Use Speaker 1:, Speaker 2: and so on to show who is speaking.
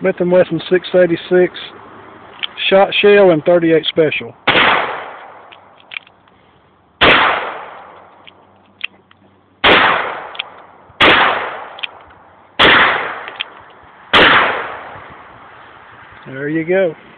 Speaker 1: Smith and Wesson 686 shot shell and 38 special. There you go.